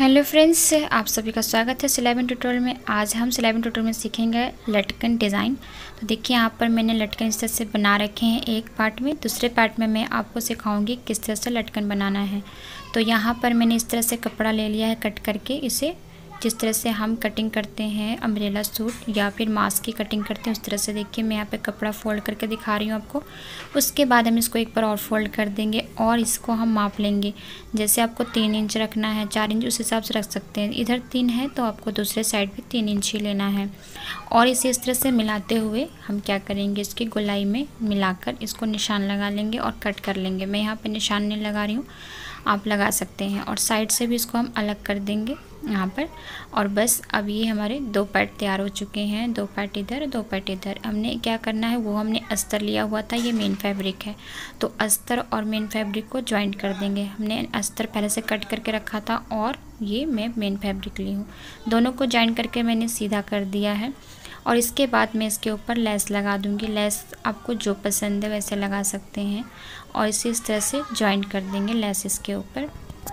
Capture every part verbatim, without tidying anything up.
Hello friends, आप सभी का स्वागत है सिलाई ट्यूटोरियल में। आज हम सिलाई ट्यूटोरियल में सीखेंगे लटकन डिज़ाइन। तो देखिए यहाँ पर मैंने लटकन इस तरह से बना रखे हैं एक पार्ट में। दूसरे पार्ट में मैं आपको सिखाऊंगी किस तरह से लटकन बनाना है। तो यहाँ पर मैंने इस तरह से कपड़ा ले लिया है कट करके। इसे जिस तरह से हम कटिंग करते हैं अम्ब्रेला सूट या फिर मास्क की कटिंग करते हैं उस तरह से देखिए मैं यहाँ पे कपड़ा फोल्ड करके दिखा रही हूँ आपको। उसके बाद हम इसको एक बार और फोल्ड कर देंगे और इसको हम माप लेंगे। जैसे आपको तीन इंच रखना है, चार इंच, उस हिसाब से रख सकते हैं। इधर तीन है तो आपको दूसरे साइड भी तीन इंच ही लेना है। और इसे इस तरह से मिलाते हुए हम क्या करेंगे, इसकी गोलाई में मिलाकर इसको निशान लगा लेंगे और कट कर लेंगे। मैं यहाँ पर निशान नहीं लगा रही हूँ, आप लगा सकते हैं। और साइड से भी इसको हम अलग कर देंगे यहाँ पर। और बस अब ये हमारे दो पार्ट तैयार हो चुके हैं, दो पार्ट इधर दो पार्ट इधर। हमने क्या करना है, वो हमने अस्तर लिया हुआ था, ये मेन फैब्रिक है तो अस्तर और मेन फैब्रिक को ज्वाइंट कर देंगे। हमने अस्तर पहले से कट करके रखा था और ये मैं मेन फैब्रिक ली हूँ, दोनों को ज्वाइंट करके मैंने सीधा कर दिया है। और इसके बाद मैं इसके ऊपर लेस लगा दूँगी। लेस आपको जो पसंद है वैसे लगा सकते हैं। और इसे इस तरह से ज्वाइंट कर देंगे लेस इसके ऊपर।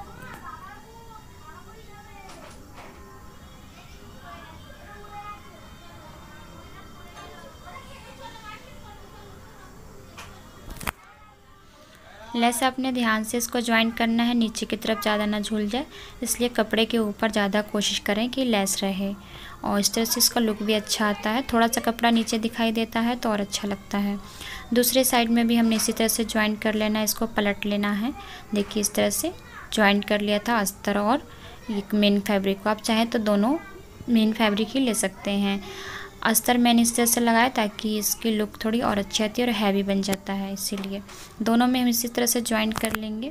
लेस अपने ध्यान से इसको ज्वाइंट करना है, नीचे की तरफ ज़्यादा ना झूल जाए, इसलिए कपड़े के ऊपर ज़्यादा कोशिश करें कि लेस रहे। और इस तरह से इसका लुक भी अच्छा आता है। थोड़ा सा कपड़ा नीचे दिखाई देता है तो और अच्छा लगता है। दूसरे साइड में भी हमने इसी तरह से ज्वाइंट कर लेना है, इसको पलट लेना है। देखिए इस तरह से ज्वाइंट कर लिया था अस्तर और एक मेन फैब्रिक को। आप चाहें तो दोनों मेन फैब्रिक ही ले सकते हैं। अस्तर मैंने इस तरह से लगाया ताकि इसकी लुक थोड़ी और अच्छी आती है और हैवी बन जाता है, इसीलिए दोनों में हम इसी तरह से ज्वाइंट कर लेंगे।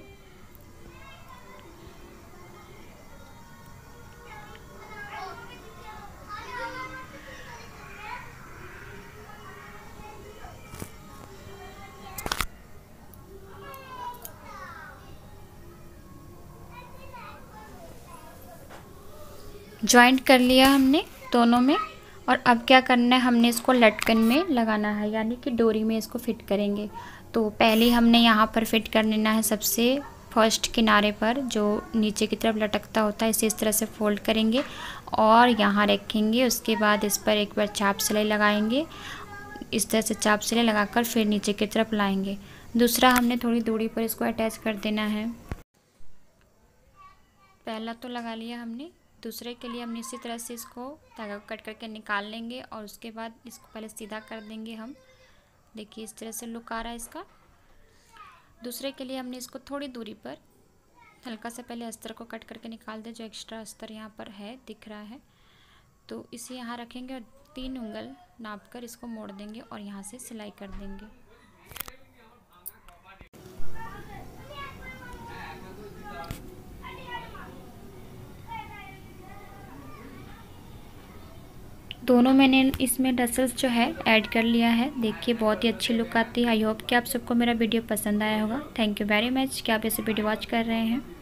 ज्वाइंट कर लिया हमने दोनों में। और अब क्या करना है, हमने इसको लटकन में लगाना है, यानी कि डोरी में इसको फिट करेंगे। तो पहले हमने यहाँ पर फिट कर लेना है सबसे फर्स्ट किनारे पर जो नीचे की तरफ लटकता होता है। इसे इस तरह से फोल्ड करेंगे और यहाँ रखेंगे। उसके बाद इस पर एक बार चाप सिलाई लगाएंगे। इस तरह से चाप सिलाई लगाकर फिर नीचे की तरफ लाएंगे। दूसरा हमने थोड़ी दूरी पर इसको अटैच कर देना है। पहला तो लगा लिया हमने, दूसरे के लिए हमने इसी तरह से इसको धागा कट करके निकाल लेंगे और उसके बाद इसको पहले सीधा कर देंगे हम। देखिए इस तरह से लुक आ रहा है इसका। दूसरे के लिए हमने इसको थोड़ी दूरी पर हल्का सा पहले अस्तर को कट करके निकाल दें, जो एक्स्ट्रा अस्तर यहाँ पर है दिख रहा है। तो इसे यहाँ रखेंगे और तीन उंगल नाप कर इसको मोड़ देंगे और यहाँ से सिलाई कर देंगे। दोनों मैंने इसमें टसल्स जो है ऐड कर लिया है। देखिए बहुत ही अच्छी लुक आती है। आई होप कि आप सबको मेरा वीडियो पसंद आया होगा। थैंक यू वेरी मच कि आप ऐसे वीडियो वॉच कर रहे हैं।